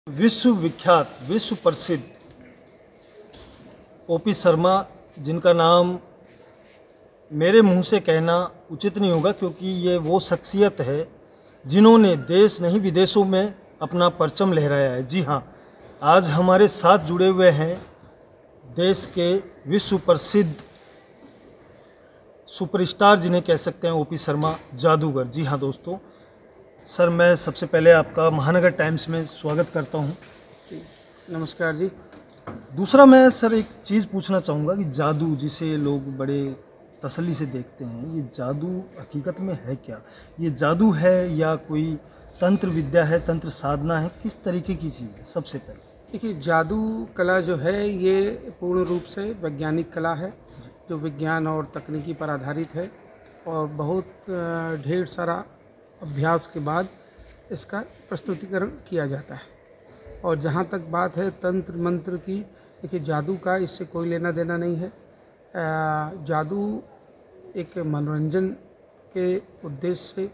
विश्व विख्यात विश्व प्रसिद्ध ओपी शर्मा, जिनका नाम मेरे मुंह से कहना उचित नहीं होगा क्योंकि ये वो शख्सियत है जिन्होंने देश नहीं विदेशों में अपना परचम लहराया है। जी हाँ, आज हमारे साथ जुड़े हुए हैं देश के विश्व प्रसिद्ध सुपरस्टार जिन्हें कह सकते हैं ओपी शर्मा, जादूगर। जी हाँ दोस्तों, सर मैं सबसे पहले आपका महानगर टाइम्स में स्वागत करता हूँ। नमस्कार जी। दूसरा मैं सर एक चीज़ पूछना चाहूँगा कि जादू जिसे लोग बड़े तसल्ली से देखते हैं, ये जादू हकीकत में है क्या? ये जादू है या कोई तंत्र विद्या है, तंत्र साधना है, किस तरीके की चीज़ है? सबसे पहले देखिए, जादू कला जो है ये पूर्ण रूप से वैज्ञानिक कला है जो विज्ञान और तकनीकी पर आधारित है और बहुत ढेर सारा अभ्यास के बाद इसका प्रस्तुतिकरण किया जाता है। और जहाँ तक बात है तंत्र मंत्र की, देखिए जादू का इससे कोई लेना देना नहीं है। जादू एक मनोरंजन के उद्देश्य से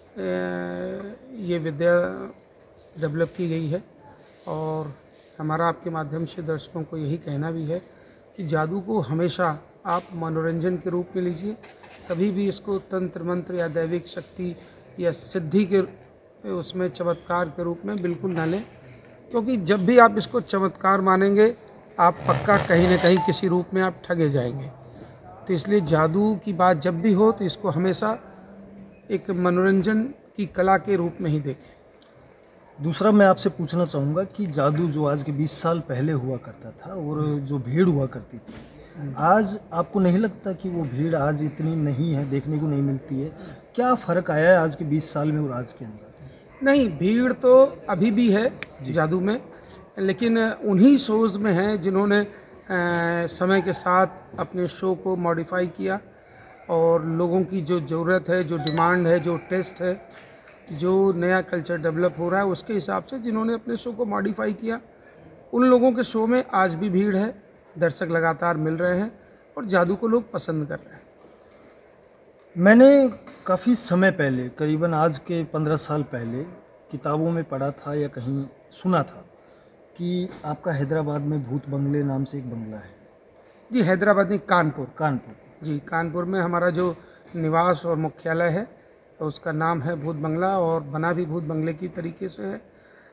ये विद्या डेवलप की गई है और हमारा आपके माध्यम से दर्शकों को यही कहना भी है कि जादू को हमेशा आप मनोरंजन के रूप में लीजिए, कभी भी इसको तंत्र मंत्र या दैविक शक्ति या सिद्धि के उसमें चमत्कार के रूप में बिल्कुल ना लें, क्योंकि जब भी आप इसको चमत्कार मानेंगे आप पक्का कहीं ना कहीं किसी रूप में आप ठगे जाएंगे। तो इसलिए जादू की बात जब भी हो तो इसको हमेशा एक मनोरंजन की कला के रूप में ही देखें। दूसरा मैं आपसे पूछना चाहूँगा कि जादू जो आज के 20 साल पहले हुआ करता था और जो भीड़ हुआ करती थी, आज आपको नहीं लगता कि वो भीड़ आज इतनी नहीं है, देखने को नहीं मिलती है? क्या फ़र्क आया है आज के 20 साल में और आज के अंदर? नहीं, भीड़ तो अभी भी है जादू में, लेकिन उन्हीं शोज़ में है जिन्होंने समय के साथ अपने शो को मॉडिफाई किया और लोगों की जो ज़रूरत है, जो डिमांड है, जो टेस्ट है, जो नया कल्चर डेवलप हो रहा है, उसके हिसाब से जिन्होंने अपने शो को मॉडिफाई किया, उन लोगों के शो में आज भी भीड़ है, दर्शक लगातार मिल रहे हैं और जादू को लोग पसंद कर रहे हैं। मैंने काफ़ी समय पहले, करीबन आज के 15 साल पहले किताबों में पढ़ा था या कहीं सुना था कि आपका हैदराबाद में भूत बंगले नाम से एक बंगला है। जी, हैदराबाद में कानपुर जी, कानपुर में हमारा जो निवास और मुख्यालय है तो उसका नाम है भूत बंगला और बना भी भूत बंगले की तरीके से है।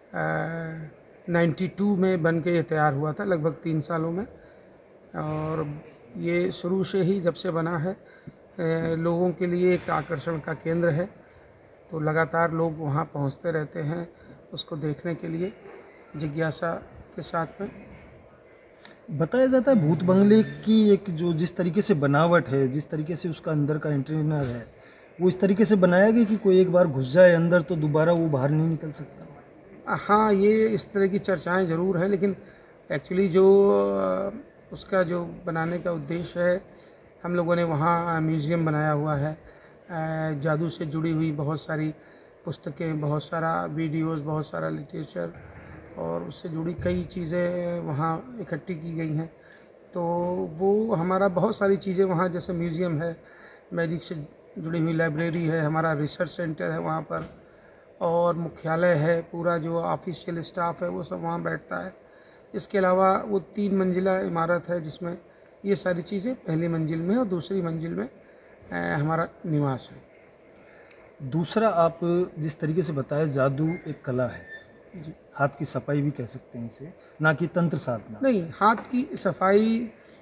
92 में बन के ये तैयार हुआ था, लगभग 3 सालों में। और ये शुरू से ही जब से बना है लोगों के लिए एक आकर्षण का केंद्र है, तो लगातार लोग वहाँ पहुँचते रहते हैं उसको देखने के लिए जिज्ञासा के साथ में। बताया जाता है भूत बंगले की एक जो जिस तरीके से बनावट है, जिस तरीके से उसका अंदर का इंटीरियर है, वो इस तरीके से बनाया गया कि कोई एक बार घुस जाए अंदर तो दोबारा वो बाहर नहीं निकल सकता। हाँ, ये इस तरह की चर्चाएं ज़रूर हैं, लेकिन एक्चुअली जो उसका जो बनाने का उद्देश्य है, हम लोगों ने वहाँ म्यूज़ियम बनाया हुआ है, जादू से जुड़ी हुई बहुत सारी पुस्तकें, बहुत सारा वीडियोस, बहुत सारा लिटरेचर और उससे जुड़ी कई चीज़ें वहाँ इकट्ठी की गई हैं। तो वो हमारा बहुत सारी चीज़ें वहाँ, जैसे म्यूज़ियम है, मैजिक से जुड़ी हुई लाइब्रेरी है, हमारा रिसर्च सेंटर है वहाँ पर, और मुख्यालय है, पूरा जो ऑफिशियल स्टाफ है वो सब वहाँ बैठता है। इसके अलावा वो 3 मंजिला इमारत है जिसमें ये सारी चीज़ें पहली मंजिल में और दूसरी मंजिल में हमारा निवास है। दूसरा, आप जिस तरीके से बताया जादू एक कला है जी, हाथ की सफाई भी कह सकते हैं इसे, ना कि तंत्र साधना। नहीं, हाथ की सफाई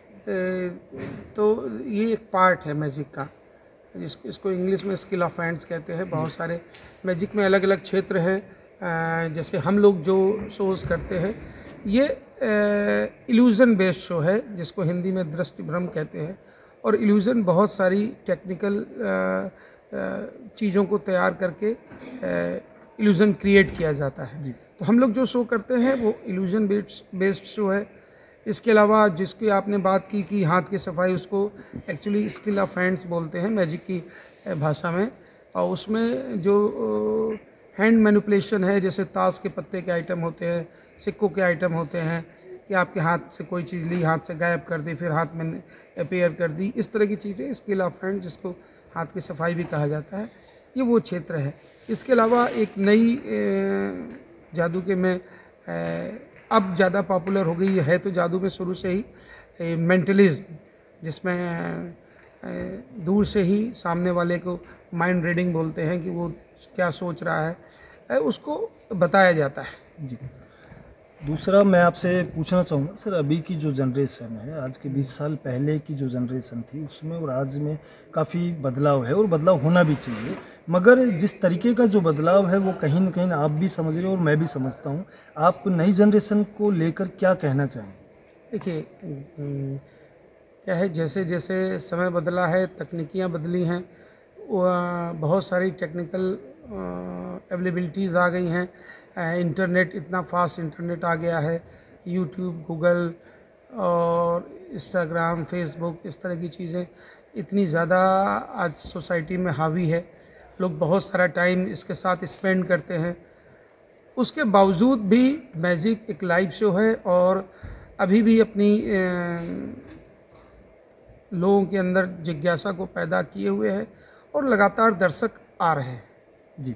तो ये एक पार्ट है मैजिक का, इसको इंग्लिश में स्किल ऑफ हैंड्स कहते हैं। बहुत सारे मैजिक में अलग अलग क्षेत्र हैं। जैसे हम लोग जो शोज़ करते हैं ये इल्यूज़न बेस्ड शो है, जिसको हिंदी में दृष्टि भ्रम कहते हैं, और इल्यूज़न बहुत सारी टेक्निकल चीज़ों को तैयार करके इल्यूज़न क्रिएट किया जाता है। तो हम लोग जो शो करते हैं वो इल्यूज़न बेस्ड शो है। इसके अलावा जिसकी आपने बात की कि हाथ की सफाई, उसको एक्चुअली स्किल ऑफ हैंड्स बोलते हैं मैजिक की भाषा में, और उसमें जो हैंड मैनिपुलेशन है, जैसे ताश के पत्ते के आइटम होते हैं, सिक्कों के आइटम होते हैं, कि आपके हाथ से कोई चीज़ ली, हाथ से गायब कर दी, फिर हाथ में अपीयर कर दी, इस तरह की चीज़ें स्किल ऑफ हैंड, जिसको हाथ की सफाई भी कहा जाता है, ये वो क्षेत्र है। इसके अलावा एक नई जादू के में अब ज़्यादा पॉपुलर हो गई है तो जादू में शुरू से ही मेंटलिज्म, जिसमें दूर से ही सामने वाले को माइंड रीडिंग बोलते हैं कि वो क्या सोच रहा है, उसको बताया जाता है। जी। दूसरा मैं आपसे पूछना चाहूँगा सर, अभी की जो जनरेशन है, आज के 20 साल पहले की जो जनरेशन थी उसमें और आज में काफ़ी बदलाव है और बदलाव होना भी चाहिए, मगर जिस तरीके का जो बदलाव है वो कहीं न कहीं आप भी समझ रहे हो और मैं भी समझता हूँ। आप नई जनरेशन को लेकर क्या कहना चाहेंगे? देखिए, क्या है, जैसे जैसे समय बदला है, तकनीकियाँ बदली हैं, बहुत सारी टेक्निकल अवेलेबिलिटीज़ आ गई हैं, इंटरनेट, इतना फास्ट इंटरनेट आ गया है, यूट्यूब, गूगल और इंस्टाग्राम, फेसबुक, इस तरह की चीज़ें इतनी ज़्यादा आज सोसाइटी में हावी है, लोग बहुत सारा टाइम इसके साथ स्पेंड करते हैं। उसके बावजूद भी मैजिक एक लाइव शो है और अभी भी अपनी लोगों के अंदर जिज्ञासा को पैदा किए हुए है और लगातार दर्शक आ रहे हैं। जी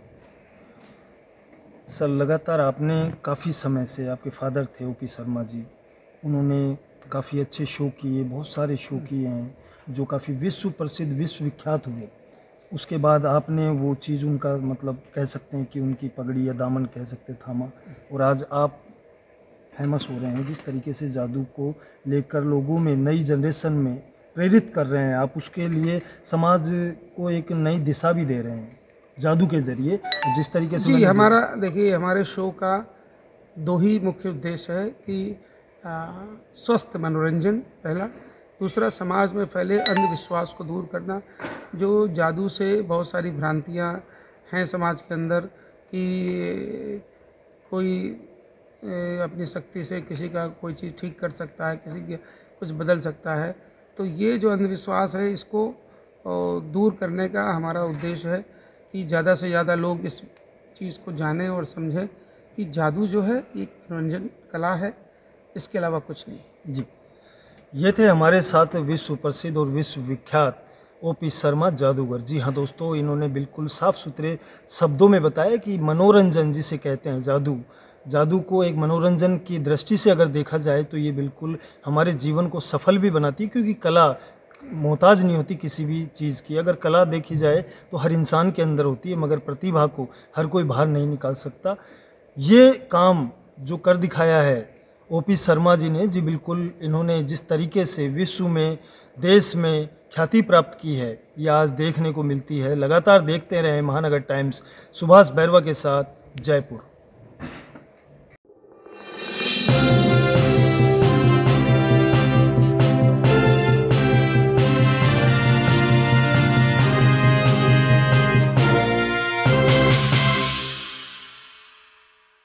सर, लगातार आपने काफ़ी समय से, आपके फादर थे ओपी शर्मा जी, उन्होंने काफ़ी अच्छे शो किए, बहुत सारे शो किए हैं जो काफ़ी विश्व प्रसिद्ध, विश्व विख्यात हुए। उसके बाद आपने वो चीज़, उनका मतलब कह सकते हैं कि उनकी पगड़ी या दामन कह सकते थामा, और आज आप फेमस हो रहे हैं। जिस तरीके से जादू को लेकर लोगों में, नई जनरेशन में प्रेरित कर रहे हैं आप, उसके लिए समाज को एक नई दिशा भी दे रहे हैं जादू के जरिए। जिस तरीके से जी, हमारा देखिए, हमारे शो का दो ही मुख्य उद्देश्य है कि स्वस्थ मनोरंजन पहला, दूसरा समाज में फैले अंधविश्वास को दूर करना। जो जादू से बहुत सारी भ्रांतियां हैं समाज के अंदर कि कोई अपनी शक्ति से किसी का कोई चीज़ ठीक कर सकता है, किसी के कुछ बदल सकता है, तो ये जो अंधविश्वास है इसको दूर करने का हमारा उद्देश्य है कि ज़्यादा से ज़्यादा लोग इस चीज़ को जानें और समझें कि जादू जो है एक मनोरंजन कला है, इसके अलावा कुछ नहीं। जी, ये थे हमारे साथ विश्व प्रसिद्ध और विश्व विख्यात ओपी शर्मा जादूगर। जी हाँ दोस्तों, इन्होंने बिल्कुल साफ सुथरे शब्दों में बताया कि मनोरंजन जिसे कहते हैं, जादू को एक मनोरंजन की दृष्टि से अगर देखा जाए तो ये बिल्कुल हमारे जीवन को सफल भी बनाती है, क्योंकि कला मोहताज नहीं होती किसी भी चीज़ की। अगर कला देखी जाए तो हर इंसान के अंदर होती है, मगर प्रतिभा को हर कोई बाहर नहीं निकाल सकता। ये काम जो कर दिखाया है ओपी शर्मा जी ने, जी बिल्कुल, इन्होंने जिस तरीके से विश्व में, देश में ख्याति प्राप्त की है, ये आज देखने को मिलती है। लगातार देखते रहें महानगर टाइम्स। सुभाष बैरवा के साथ, जयपुर।